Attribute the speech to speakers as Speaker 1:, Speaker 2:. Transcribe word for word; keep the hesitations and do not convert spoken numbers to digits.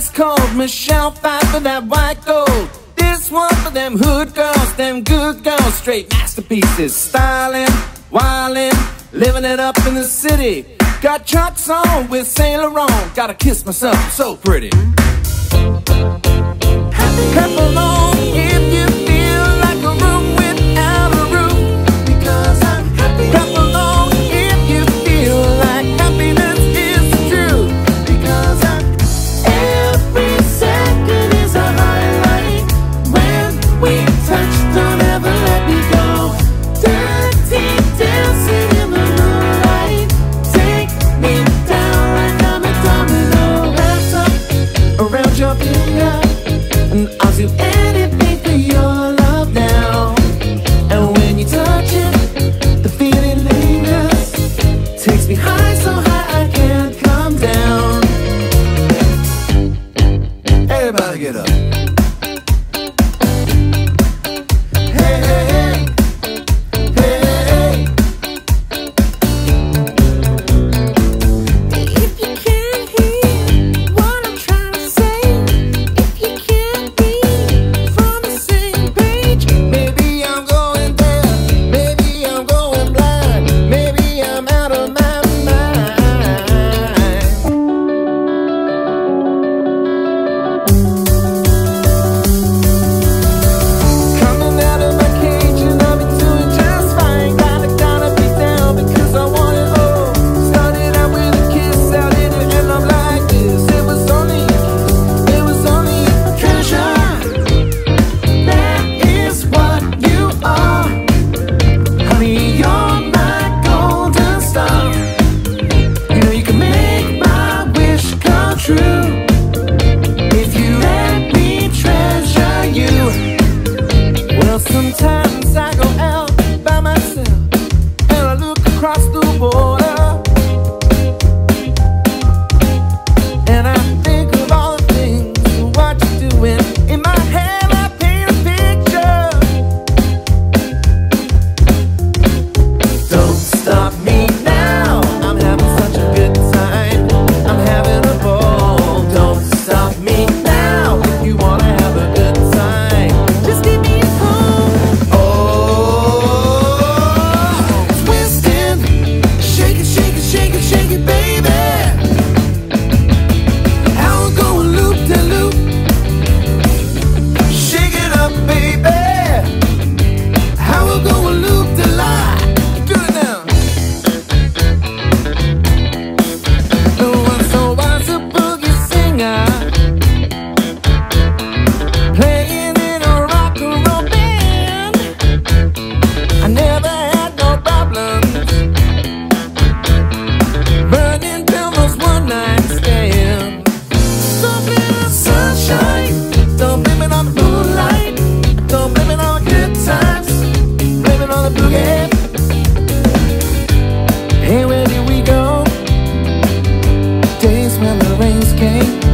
Speaker 1: ice cold. Michelle fight for that white gold. This one for them hood girls, them good girls, straight masterpieces. Styling, wildin', living it up in the city. Got trucks on with Saint Laurent. Gotta kiss myself, I'm so pretty. Clap along if you feel like a room without a roof, because I'm happy. Clap along if you feel like happiness is the truth, because I'm every second is a highlight. When we touch, don't ever let me go. Dirty dancing in the moonlight. Take me down like I'm a domino. Wrapped up around your finger, and I'll do anything for your love now. And when you touch it, the feeling lingers. Takes me high, so high I can't come down. Everybody get up. Hey, hey, hey. Hey, hey, hey. If you can't hear what I'm trying to say, if you can't be from the same page, maybe I'm going deaf, maybe I'm going blind, maybe I'm out of my mind. Coming out of my cage and I'll be doing just fine. Gotta, gotta be down because I want it all. Started out with a kiss, out in it and I'm like this. It was only a kiss, it was only a treasure. That is what you are. Honey, you're my golden star. You know you can make my wish come true if you let me treasure you. Well, sometimes I go out by myself and I look across the water, and I think of all the things and what you're doing. In my head I paint a picture. Don't stop me now, I'm having such a good time. I'm having a ball. Don't stop me now if you wanna have a good time. Just give me a call. Oh, twisting, shake it, shake it, shake it, shake it, baby. How we going loop de loop? Shake it up, baby. How we going loop de lie? Do it now. No one so wise a boogie singer, playing in a rock and roll band. I never had no problems, burning pillows one night stand. Don't blame it on the sunshine, don't blame it on the moonlight, don't blame it on the good times, blame it on the boogie. Hey, where did we go? Days when the rains came,